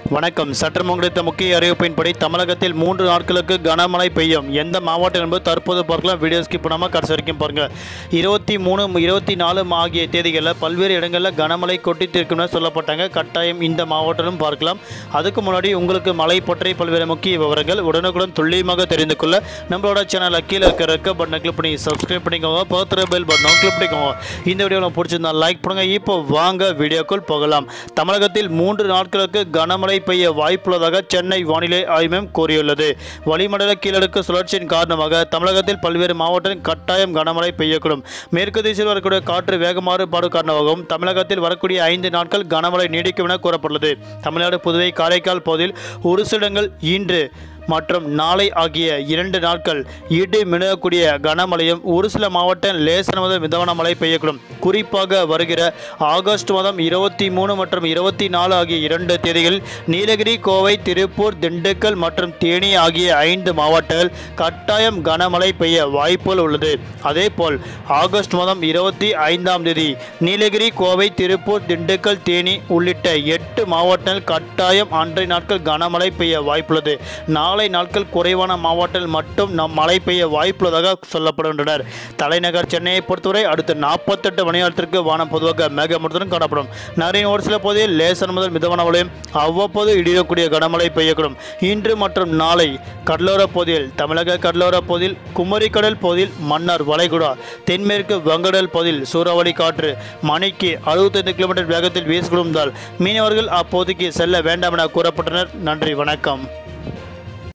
வணக்கம். சற்று கிடைத்த முக்கிய அறிவிப்பின்படி தமிழகத்தில் 3 நாட்களுக்கு கனமழை பெய்யும். எந்த மாவட்டம் என்பது தற்போது பார்க்கலாம். வீடியோ ஸ்கிப் பண்ணாமல் கடைசி வரைக்கும் பாருங்கள். 23, 24 ஆகிய தேதிகளில் பல்வேறு இடங்களில் கனமழை கொட்டித்திருக்கும்னு சொல்லப்பட்டாங்க. கட்டாயம் இந்த மாவட்டமும் பார்க்கலாம். அதுக்கு முன்னாடி உங்களுக்கு மழை பற்றி பல்வேறு முக்கிய விவரங்கள் உடனுக்குடன் துல்லியமாக தெரிந்து கொள்ள நம்மளோட சேனலை கீழே இருக்கிற ரெக்க பட்டனை கிளிக் பண்ணி சப்ஸ்கிரைப் பண்ணிக்கோங்க. பக்கத்துல பெல் பட்டனை கிளிக் பண்ணிக்கோங்க. இந்த வீடியோ பிடிச்சிருந்தா லைக் பண்ணுங்க. இப்போ வாங்க வீடியோக்குள் போகலாம். தமிழகத்தில் 3 நாட்களுக்கு கனமழை பெய்ய வாய்ப்புள்ளதாக சென்னை வானிலை ஆய்வு மையம் கூறியுள்ளது. வளிமண்டல கீழடுக்கு சுழற்சியின் காரணமாக தமிழகத்தில் பல்வேறு மாவட்டங்களில் கட்டாயம் கனமழை பெய்யக்கூடும். மேற்கு திசையில் வரக்கூடிய காற்று வேக மாறுபாடு காரணமாகவும் தமிழகத்தில் வரக்கூடிய 5 நாட்கள் கனமழை நீடிக்கும் என கூறப்பட்டுள்ளது. தமிழ்நாடு, புதுவை, காரைக்கால் பகுதியில் ஒரு சில இடங்கள் இன்று மற்றும் நாளை ஆகிய 2 நாட்கள் இடி மின்னக்கூடிய கனமழையும் ஒரு சில மாவட்டம் லேசான முதல் மிதமான மழை பெய்யக்கூடும். குறிப்பாக வருகிற ஆகஸ்ட் மாதம் 23 மற்றும் 24 ஆகிய 2 தேதிகளில் நீலகிரி, கோவை, திருப்பூர், திண்டுக்கல் மற்றும் தேனி ஆகிய 5 மாவட்டங்கள் கட்டாயம் கனமழை பெய்ய வாய்ப்புகள் உள்ளது. அதேபோல் ஆகஸ்ட் மாதம் 25ஆம் தேதி நீலகிரி, கோவை, திருப்பூர், திண்டுக்கல், தேனி உள்ளிட்ட 8 மாவட்டங்கள் கட்டாயம் அன்றைய நாட்கள் கனமழை பெய்ய வாய்ப்புள்ளது. நாளை நாட்கள் குறைவான மாவட்டங்கள் மட்டும் மழை பெய்ய வாய்ப்புள்ளதாக சொல்லப்படுகின்றனர். தலைநகர் சென்னையை பொறுத்தவரை அடுத்த 48 மணி நேரத்திற்கு வானம் பொதுவாக மேகமூட்டத்துடன் காணப்படும். நகரின் ஒரு சில பகுதியில் லேசான முதல் மிதமான மழையும் அவ்வப்போது இடியக்கூடிய கனமழை பெய்யக்கூடும். இன்று மற்றும் நாளை கடலோர பகுதியில், தமிழக கடலோர பகுதியில், குமரி கடல் பகுதியில், மன்னார் வளைகுடா, தென்மேற்கு வங்கடல் பகுதியில் சூறாவளி காற்று மணிக்கு 65 கிலோமீட்டர் வேகத்தில் வீசிக்கொண்டால் மீனவர்கள் அப்போதைக்கு செல்ல வேண்டாம் என கூறப்பட்டனர். நன்றி, வணக்கம்.